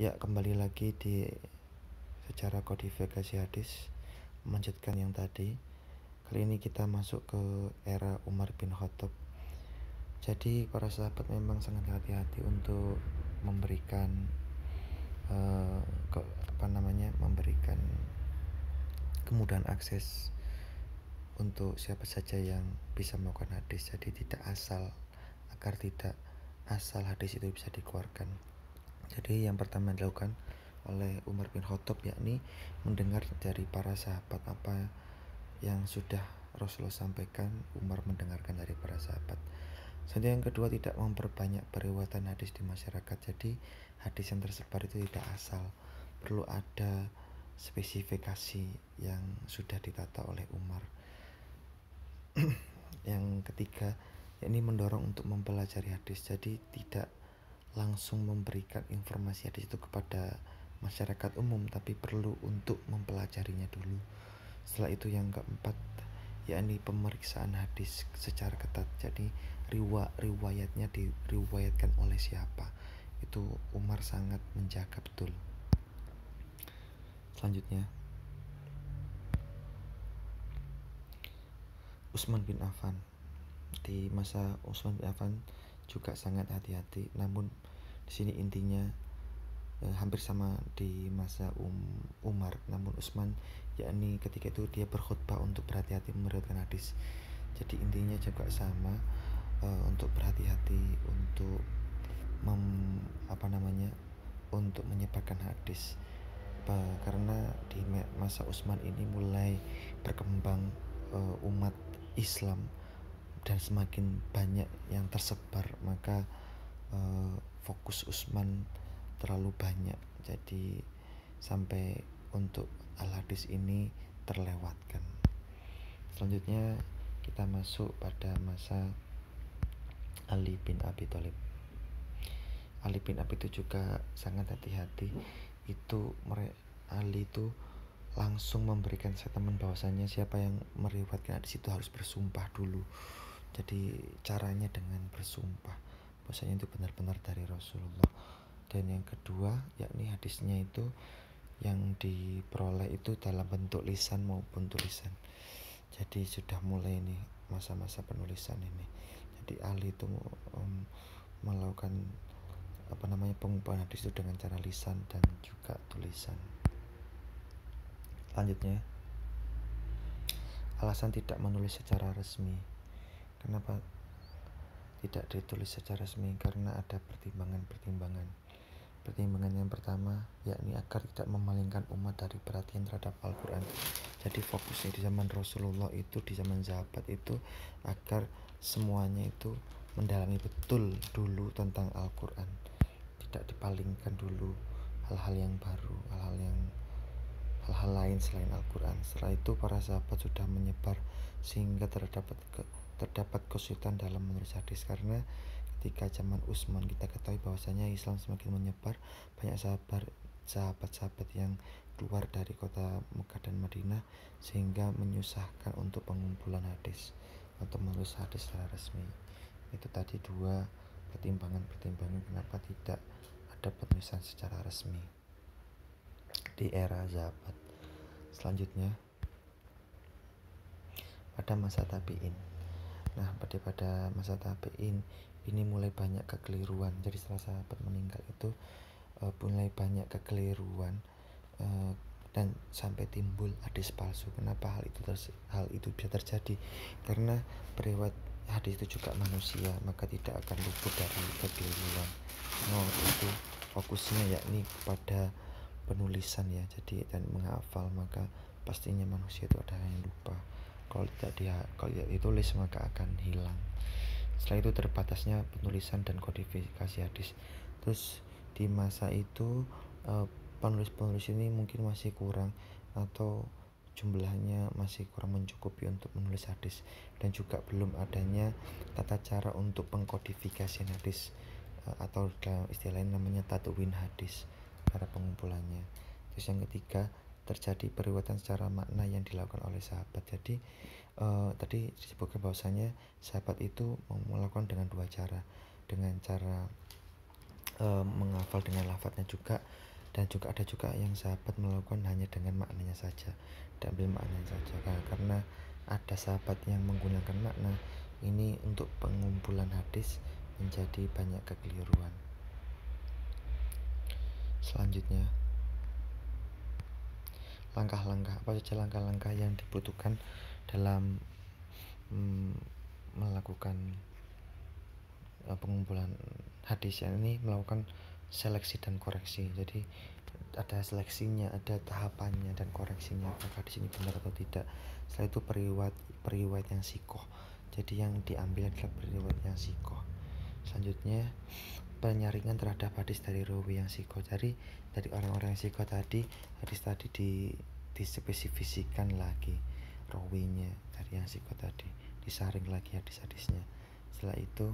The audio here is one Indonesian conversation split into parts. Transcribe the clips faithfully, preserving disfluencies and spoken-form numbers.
Ya, kembali lagi di secara kodifikasi hadis, melanjutkan yang tadi. Kali ini kita masuk ke era Umar bin Khattab. Jadi para sahabat memang sangat hati-hati untuk memberikan uh, ke, apa namanya memberikan kemudahan akses untuk siapa saja yang bisa melakukan hadis. Jadi tidak asal, agar tidak asal hadis itu bisa dikeluarkan. Jadi yang pertama dilakukan oleh Umar bin Khattab yakni mendengar dari para sahabat apa yang sudah Rasulullah sampaikan. Umar mendengarkan dari para sahabat. Selanjutnya yang kedua, tidak memperbanyak periwayatan hadis di masyarakat. Jadi hadis yang tersebar itu tidak asal, perlu ada spesifikasi yang sudah ditata oleh Umar. Yang ketiga, yakni mendorong untuk mempelajari hadis. Jadi tidak langsung memberikan informasi hadis itu kepada masyarakat umum, tapi perlu untuk mempelajarinya dulu. Setelah itu yang keempat, yakni pemeriksaan hadis secara ketat. Jadi riwa, riwayatnya diriwayatkan oleh siapa, itu Umar sangat menjaga betul. Selanjutnya Utsman bin Affan. Di masa Utsman bin Affan juga sangat hati-hati, namun di sini intinya eh, hampir sama di masa um, Umar, namun Utsman yakni ketika itu dia berkhutbah untuk berhati-hati meriwayatkan hadis. Jadi intinya juga sama, uh, untuk berhati-hati untuk mem, apa namanya untuk menyebarkan hadis. Uh, karena di masa Utsman ini mulai berkembang uh, umat Islam dan semakin banyak yang tersebar, maka uh, fokus Utsman terlalu banyak, jadi sampai untuk al-hadis ini terlewatkan. Selanjutnya kita masuk pada masa Ali bin Abi Thalib. Ali bin Abi itu juga sangat hati-hati. Itu Ali itu langsung memberikan statement bahwasanya siapa yang meriwayatkan hadis itu harus bersumpah dulu. Jadi caranya dengan bersumpah bahwasanya itu benar-benar dari Rasulullah. Dan yang kedua, yakni hadisnya itu yang diperoleh itu dalam bentuk lisan maupun tulisan. Jadi sudah mulai nih masa-masa penulisan ini. Jadi Ali itu um, melakukan apa namanya pengumpulan hadis itu dengan cara lisan dan juga tulisan. Selanjutnya, alasan tidak menulis secara resmi. Kenapa tidak ditulis secara resmi? Karena ada pertimbangan-pertimbangan. Pertimbangan yang pertama yakni agar tidak memalingkan umat dari perhatian terhadap Al-Quran. Jadi fokusnya di zaman Rasulullah itu, di zaman sahabat itu, agar semuanya itu mendalami betul dulu tentang Al-Quran, tidak dipalingkan dulu hal-hal yang baru, hal-hal yang hal-hal lain selain Al-Quran. Setelah itu para sahabat sudah menyebar sehingga terdapat terdapat kesulitan dalam menulis hadis. Karena ketika zaman Utsman kita ketahui bahwasanya Islam semakin menyebar, banyak sahabat sahabat-sahabat yang keluar dari kota Mekah dan Madinah, sehingga menyusahkan untuk pengumpulan hadis atau menulis hadis secara resmi. Itu tadi dua pertimbangan-pertimbangan kenapa tidak ada penulisan secara resmi di era sahabat. Selanjutnya pada masa tabi'in. Nah, pada pada masa tabi'in ini mulai banyak kekeliruan. Jadi setelah sahabat meninggal itu uh, mulai banyak kekeliruan uh, dan sampai timbul hadis palsu. Kenapa hal itu ter- hal itu bisa terjadi? Karena periwayat hadis itu juga manusia, maka tidak akan luput dari kekeliruan. Oh, itu fokusnya yakni pada penulisan ya. Jadi dan menghafal, maka pastinya manusia itu ada yang lupa. Kalau tidak dia kalau tidak ditulis maka akan hilang. Setelah itu terbatasnya penulisan dan kodifikasi hadis. Terus di masa itu uh, penulis-penulis ini mungkin masih kurang atau jumlahnya masih kurang mencukupi untuk menulis hadis, dan juga belum adanya tata cara untuk pengkodifikasian hadis uh, atau dalam istilah lain namanya tadwin hadis, cara pengumpulannya. Terus yang ketiga, terjadi periwayatan secara makna yang dilakukan oleh sahabat. Jadi Uh, tadi disebutkan bahwasanya sahabat itu melakukan dengan dua cara, dengan cara e, menghafal dengan lafadznya juga, dan juga ada juga yang sahabat melakukan hanya dengan maknanya saja, diambil maknanya saja. Karena ada sahabat yang menggunakan makna ini untuk pengumpulan hadis, menjadi banyak kekeliruan. Selanjutnya, langkah-langkah apa saja langkah-langkah yang dibutuhkan dalam mm, melakukan uh, pengumpulan hadis, yang ini melakukan seleksi dan koreksi. Jadi ada seleksinya, ada tahapannya dan koreksinya, apakah di sini benar atau tidak. Setelah itu periwayat periwayat yang sikoh. Jadi yang diambil adalah periwayat yang sikoh. Selanjutnya, penyaringan terhadap hadis dari rawi yang sikoh. Jadi dari orang-orang yang sikoh tadi, hadis tadi di dispesifikasikan lagi rawinya dari yang sikoh tadi, disaring lagi hadis-hadisnya. Setelah itu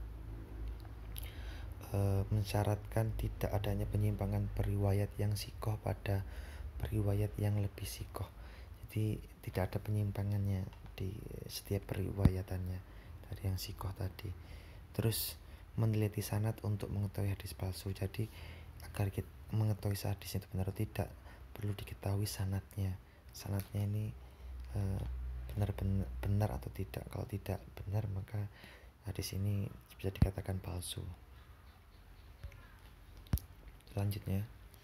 e, mensyaratkan tidak adanya penyimpangan periwayat yang sikoh pada periwayat yang lebih sikoh. Jadi tidak ada penyimpangannya di setiap periwayatannya dari yang sikoh tadi. Terus meneliti sanad untuk mengetahui hadis palsu. Jadi agar kita mengetahui hadis itu benar atau tidak, perlu diketahui sanadnya. Sanadnya ini e, benar-benar benar atau tidak. Kalau tidak benar, maka hadis ini bisa dikatakan palsu. Selanjutnya,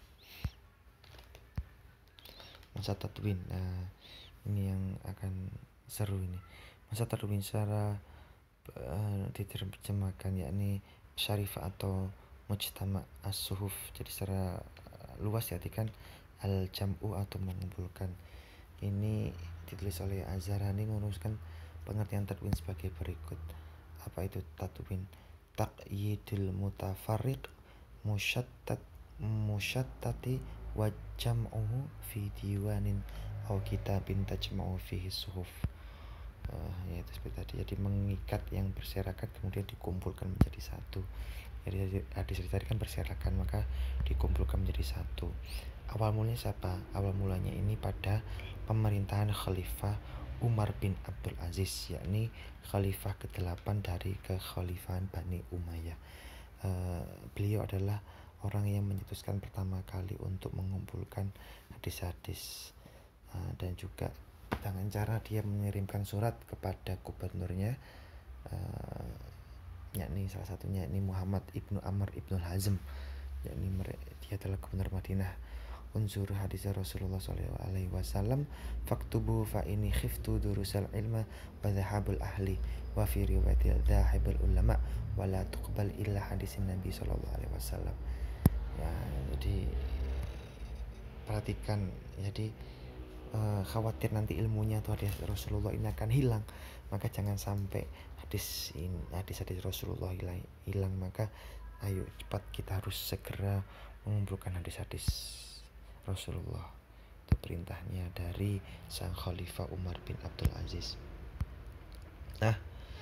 masa tadwin. Nah, ini yang akan seru ini. Masa tadwin secara uh, diterjemahkan yakni syarifah atau mujtama as-suhuf. Jadi secara uh, luas diartikan al-jam'u atau mengumpulkan. Ini ditulis oleh Az-Zarani, merumuskan pengertian tadwin sebagai berikut. Apa itu tadwin? Taqyidul mutafarriq musyattat musyattati wa jam'uhu fi diwanin aw kitabin tajma'u fihi suhuf. Uh, ya itu seperti tadi. Jadi mengikat yang berserakan kemudian dikumpulkan menjadi satu. Jadi hadis tadi kan berserakan, maka dikumpulkan menjadi satu. Awal mulanya siapa? Awal mulanya ini pada pemerintahan Khalifah Umar bin Abdul Aziz, yakni Khalifah kedelapan dari kekhalifahan Bani Umayyah. Uh, beliau adalah orang yang menyetuskan pertama kali untuk mengumpulkan hadis-hadis, uh, dan juga dengan cara dia mengirimkan surat kepada gubernurnya, uh, yakni salah satunya yakni Muhammad ibnu Amr ibnu Hazm, yakni dia adalah gubernur Madinah. Unsur hadis Rasulullah shallallahu alaihi wasallam, faktubu fa ini khiftu durusal ilma wa dhahabul ahli wa fi riwayatil dhahabul ulama wa la tuqbal illa hadisin Nabi shallallahu alaihi wasallam. Ya, jadi perhatikan, jadi uh, khawatir nanti ilmunya atau hadis Rasulullah ini akan hilang, maka jangan sampai hadis ini, hadis-hadis Rasulullah hilang, hilang. Maka ayo cepat kita harus segera mengumpulkan hadis-hadis Rasulullah. Itu perintahnya dari sang Khalifah Umar bin Abdul Aziz. Nah,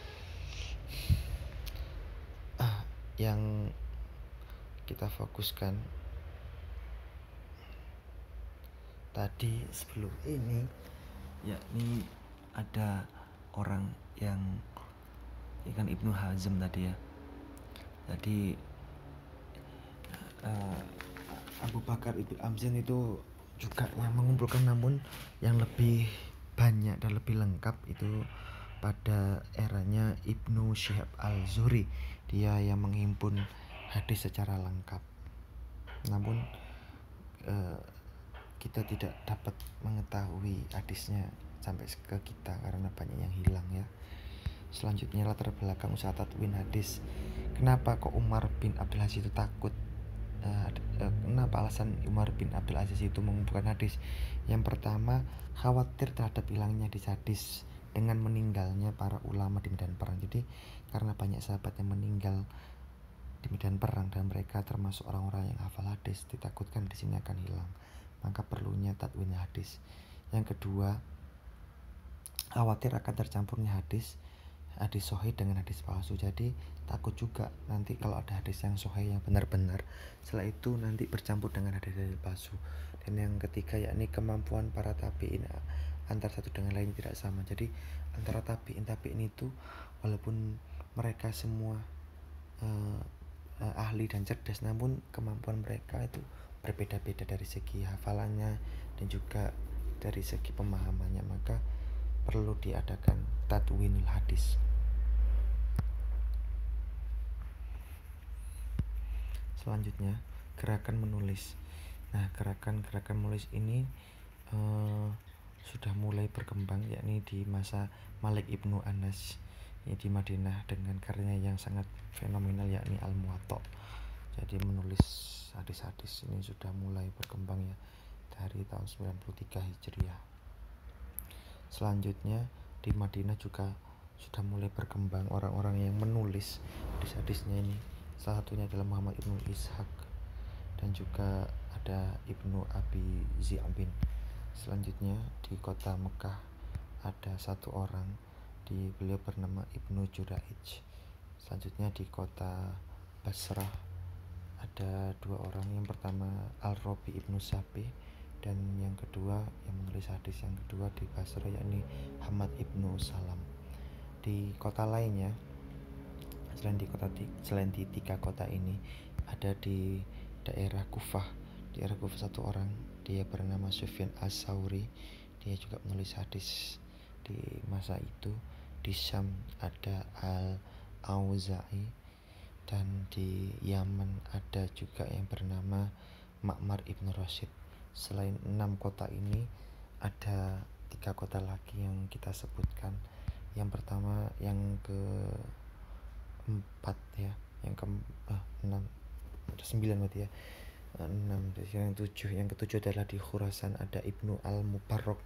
ah, yang kita fokuskan tadi sebelum ini, yakni ada orang yang ikan Ibnu Hazm tadi ya. Jadi uh, Abu Bakar Ibnu Hamzah itu juga yang mengumpulkan, namun yang lebih banyak dan lebih lengkap itu pada eranya Ibnu Syihab al-Zuhri. Dia yang menghimpun hadis secara lengkap. Namun eh, kita tidak dapat mengetahui hadisnya sampai ke kita karena banyak yang hilang ya. Selanjutnya, latar belakang usaha tadwin hadis. Kenapa kok Umar bin Abdul Aziz itu takut? Uh, kenapa alasan Umar bin Abdul Aziz itu mengumpulkan hadis? Yang pertama, khawatir terhadap hilangnya hadis dengan meninggalnya para ulama di medan perang. Jadi karena banyak sahabat yang meninggal di medan perang dan mereka termasuk orang-orang yang hafal hadis, ditakutkan di sini akan hilang. Maka perlunya tadwin hadis. Yang kedua, khawatir akan tercampurnya hadis hadis sahih dengan hadis palsu. Jadi takut juga nanti kalau ada hadis yang sahih yang benar-benar, setelah itu nanti bercampur dengan hadis-hadis palsu. Dan yang ketiga, yakni kemampuan para tabi'in antara satu dengan lain tidak sama. Jadi antara tabi'in tabi'in itu walaupun mereka semua uh, uh, ahli dan cerdas, namun kemampuan mereka itu berbeda-beda dari segi hafalannya dan juga dari segi pemahamannya. Maka perlu diadakan tadwinul hadis. Selanjutnya, gerakan menulis. Nah, gerakan-gerakan menulis ini uh, sudah mulai berkembang, yakni di masa Malik ibnu Anas ya, di Madinah, dengan karyanya yang sangat fenomenal yakni Al-Muwatta. Jadi menulis hadis-hadis ini sudah mulai berkembang ya dari tahun sembilan puluh tiga Hijriah. Selanjutnya di Madinah juga sudah mulai berkembang orang-orang yang menulis hadis-hadisnya ini. Salah satunya adalah Muhammad ibnu Ishaq dan juga ada Ibnu Abi Zi'bin. Selanjutnya di kota Mekah ada satu orang, di beliau bernama Ibnu Juraij. Selanjutnya di kota Basrah ada dua orang, yang pertama Al-Rabi Ibnu Sabi dan yang kedua yang menulis hadis yang kedua di Basrah yakni Hamad Ibnu Salam. Di kota lainnya selain di kota selain di tiga kota ini ada di daerah Kufah. Di daerah Kufah satu orang, dia bernama Sufyan As-Sauri, dia juga menulis hadis di masa itu. Di Syam ada Al-Auza'i dan di Yaman ada juga yang bernama Ma'mar Ibn Rashid. Selain enam kota ini ada tiga kota lagi yang kita sebutkan. Yang pertama yang ke empat ya, yang ke ah, enam sembilan berarti ya, enam yang tujuh yang ketujuh adalah di Khurasan ada Ibnu Al-Mubarrok.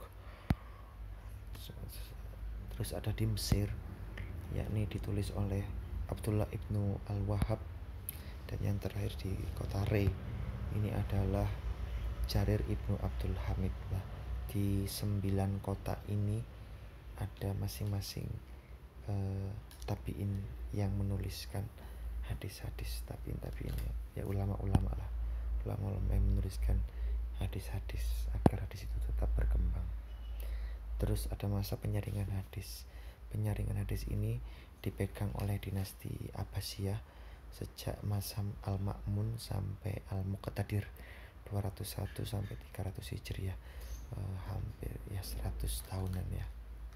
Terus ada di Mesir yakni ditulis oleh Abdullah Ibnu Al-Wahhab, dan yang terakhir di kota Rey ini adalah Jarir Ibnu Abdul Hamid. Nah, di sembilan kota ini ada masing-masing uh, tabiin yang menuliskan hadis-hadis. Tabiin-tabiin ya, ya ulama-ulama lah, ulama-ulama yang menuliskan hadis-hadis agar hadis itu tetap berkembang. Terus ada masa penyaringan hadis. Penyaringan hadis ini dipegang oleh dinasti Abbasiyah sejak masa Al-Ma'mun sampai Al-Muqtadir dua ratus satu sampai tiga ratus Hijriah, uh, hampir ya seratus tahunan ya.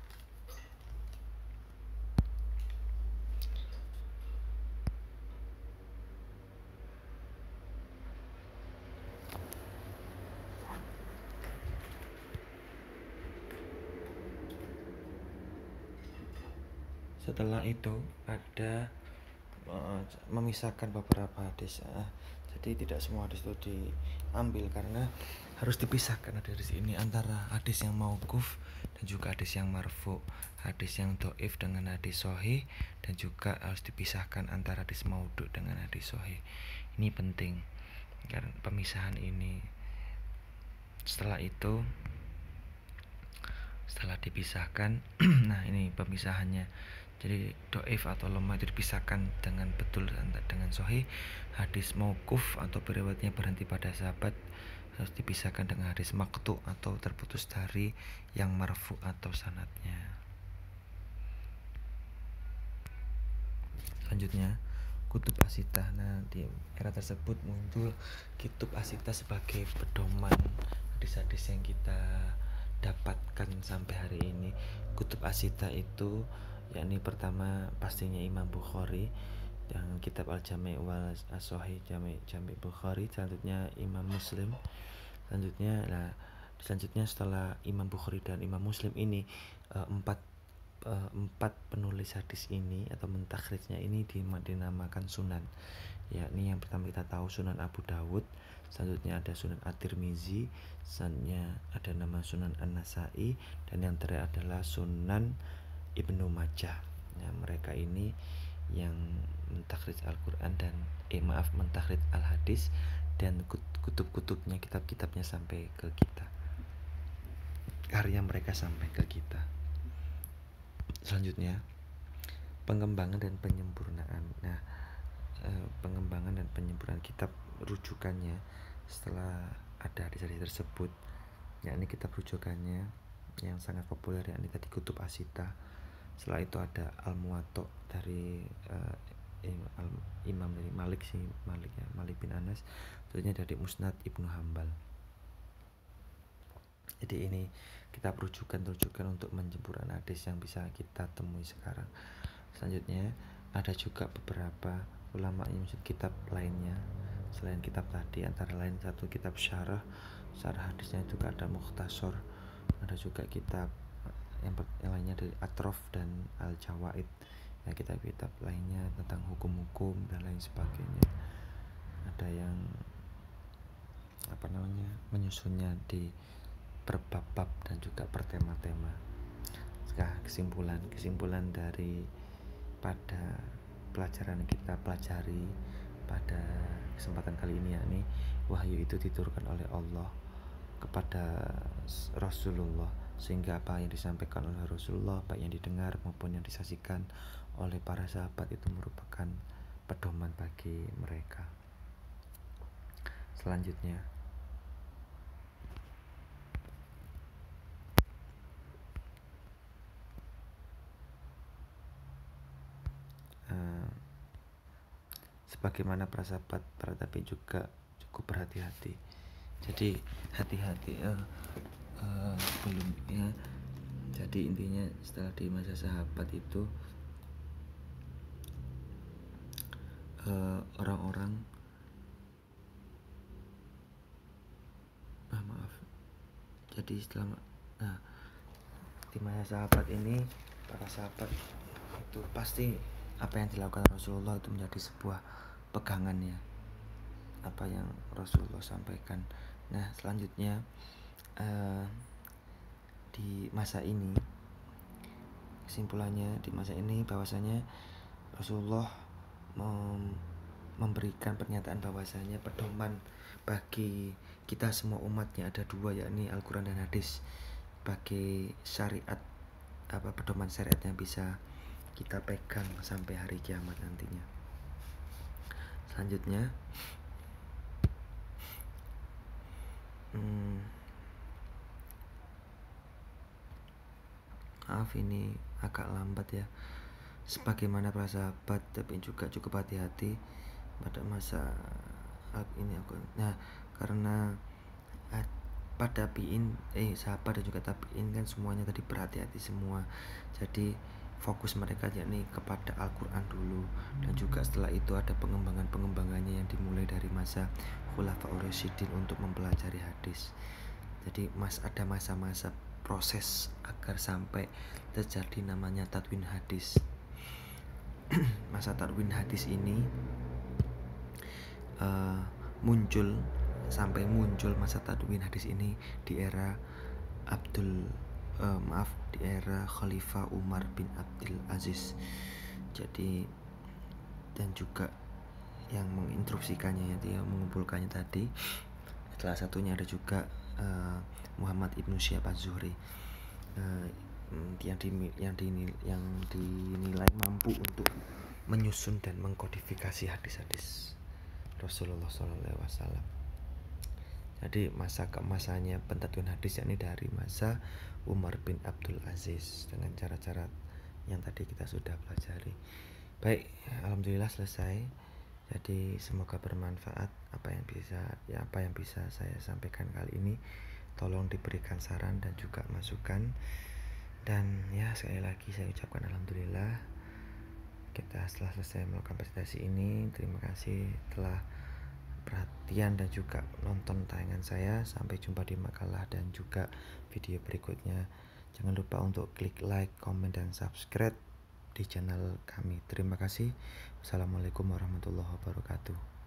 Setelah itu ada uh, memisahkan beberapa hadis. Uh, jadi tidak semua hadis itu diambil karena harus dipisahkan hadis ini antara hadis yang mauquf dan juga hadis yang marfu, hadis yang dhaif dengan hadis sahih, dan juga harus dipisahkan antara hadis maudhu dengan hadis sahih. Ini penting karena pemisahan ini. Setelah itu setelah dipisahkan nah ini pemisahannya. Jadi doif atau lemah itu dipisahkan dengan betul dengan sahih. Hadis mauquf atau periwayatnya berhenti pada sahabat harus dipisahkan dengan hadis maqtu atau terputus dari yang marfu atau sanadnya. Selanjutnya kutub asitah. Nah, di era tersebut muncul kitab asitah sebagai pedoman hadis-hadis yang kita dapatkan sampai hari ini. Kutub asitah itu yakni pertama pastinya Imam Bukhari yang kitab Al-Jami' wal As-Sahih, Jami' Jami' Bukhari. Selanjutnya Imam Muslim. Selanjutnya nah, selanjutnya setelah Imam Bukhari dan Imam Muslim ini uh, empat uh, empat penulis hadis ini atau mentakhrijnya ini dinamakan sunan. Yakni yang pertama kita tahu Sunan Abu Dawud, selanjutnya ada Sunan At-Tirmizi, selanjutnya ada nama Sunan An-Nasa'i, dan yang terakhir adalah Sunan Ibnu Majah. Nah, mereka ini yang mentakhrij Al-Quran dan eh maaf mentakhrij Al-Hadis dan kutub-kutubnya, kitab-kitabnya sampai ke kita. Karya mereka sampai ke kita. Selanjutnya pengembangan dan penyempurnaan. Nah, eh, pengembangan dan penyempurnaan kitab rujukannya setelah ada hadis-hadis tersebut, yakni kitab rujukannya yang sangat populer yakni tadi kutub asita. Setelah itu ada Al-Muwatta dari uh, eh, al, imam dari Malik sih Malik ya Malik bin Anas, tentunya dari Musnad Ibnu Hambal. Jadi ini kita rujukan-rujukan untuk menjempuran hadis yang bisa kita temui sekarang. Selanjutnya ada juga beberapa ulama yang maksud kitab lainnya selain kitab tadi, antara lain satu kitab syarah syarah hadisnya itu ada Mukhtasar, ada juga kitab yang, yang lainnya dari Atrof dan Al-Jawaid ya, kitab-kitab lainnya tentang hukum-hukum dan lain sebagainya. Ada yang apa namanya menyusunnya di per bab-bab dan juga per tema-tema. Sekarang kesimpulan kesimpulan dari pada pelajaran kita pelajari pada kesempatan kali ini, yakni wahyu itu diturunkan oleh Allah kepada Rasulullah, sehingga apa yang disampaikan oleh Rasulullah baik yang didengar maupun yang disaksikan oleh para sahabat itu merupakan pedoman bagi mereka. Selanjutnya uh, sebagaimana para sahabat para tabi juga cukup berhati-hati. Jadi hati-hati uh, uh, belum ya. Jadi intinya setelah di masa sahabat itu uh, orang-orang ah maaf. Jadi setelah nah di masa sahabat ini para sahabat itu pasti apa yang dilakukan Rasulullah itu menjadi sebuah pegangannya, apa yang Rasulullah sampaikan. Nah selanjutnya uh, di masa ini kesimpulannya di masa ini bahwasanya Rasulullah mem- memberikan pernyataan bahwasanya pedoman bagi kita semua umatnya ada dua, yakni Al-Quran dan hadis, sebagai syariat apa pedoman syariat yang bisa kita pegang sampai hari kiamat nantinya. Selanjutnya hmm, maaf ini agak lambat ya, sebagaimana para sahabat tapi juga cukup hati-hati pada masa ini aku nah karena pada tabiin eh sahabat dan juga tabiin kan semuanya tadi berhati-hati semua, jadi fokus mereka yakni kepada Al-Quran dulu, dan juga setelah itu ada pengembangan-pengembangannya yang dimulai dari masa Khulafaur Rasyidin untuk mempelajari hadis. Jadi mas ada masa-masa proses agar sampai terjadi namanya tadwin hadis. Masa tadwin hadis ini uh, muncul sampai muncul masa tadwin hadis ini di era Abdul uh, maaf di era Khalifah Umar bin Abdul Aziz. Jadi dan juga yang menginstruksikannya yaitu yang mengumpulkannya tadi, salah satunya ada juga uh, Muhammad Ibnu Syihab Az-Zuhri uh, yang di, yang dinilai, yang dinilai mampu untuk menyusun dan mengkodifikasi hadis-hadis Rasulullah shallallahu alaihi wasallam. Jadi masa keemasannya pentadwin hadis yakni dari masa Umar bin Abdul Aziz dengan cara-cara yang tadi kita sudah pelajari. Baik, alhamdulillah selesai. Jadi semoga bermanfaat apa yang bisa ya apa yang bisa saya sampaikan kali ini. Tolong diberikan saran dan juga masukan. Dan ya sekali lagi saya ucapkan alhamdulillah kita setelah selesai melakukan presentasi ini. Terima kasih telah perhatian dan juga nonton tayangan saya. Sampai jumpa di makalah dan juga video berikutnya. Jangan lupa untuk klik like, komen, dan subscribe di channel kami. Terima kasih. Wassalamualaikum warahmatullahi wabarakatuh.